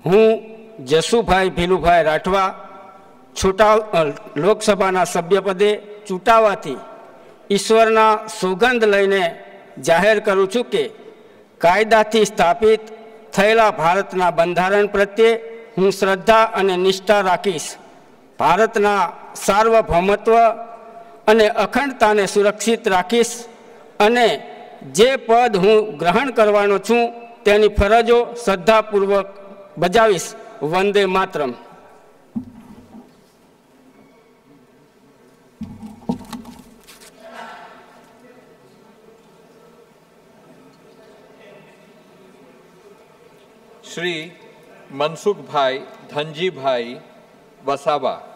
હું જસુભાઈ ભીલુભાઈ રાઠવા લોકસભાના સભ્યપદે ચૂંટાવાથી ઈશ્વરના સોગંદ લઈને જાહેર કરું છું કે કાયદાથી સ્થાપિત થયેલા ભારતના બંધારણ પ્રત્યે હું શ્રદ્ધા અને નિષ્ઠા રાખીશ. ભારતના સાર્વભૌમત્વ અને અખંડતાને સુરક્ષિત રાખીશ અને જે પદ હું ગ્રહણ કરવાનો છું તેની ફરજો શ્રદ્ધાપૂર્વક બજાવીશ. વંદે માતરમ. શ્રી મનસુખભાઈ ધનજીભાઈ વસાવા.